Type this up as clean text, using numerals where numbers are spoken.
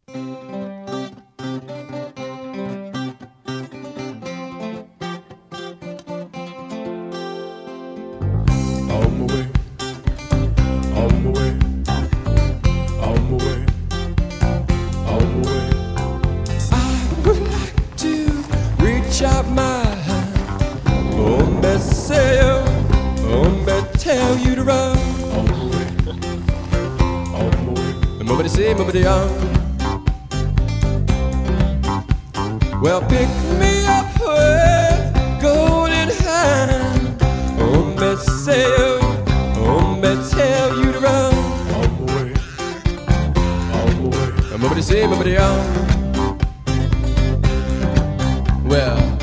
On my way, on my way, on my way, on my way. I would like to reach out my hand, tell you to run. On my way, on my way. Movity see, movity on. Well, pick me up with golden hand. Tell you to run. On my way, on my way. Movity see, movity on. Well,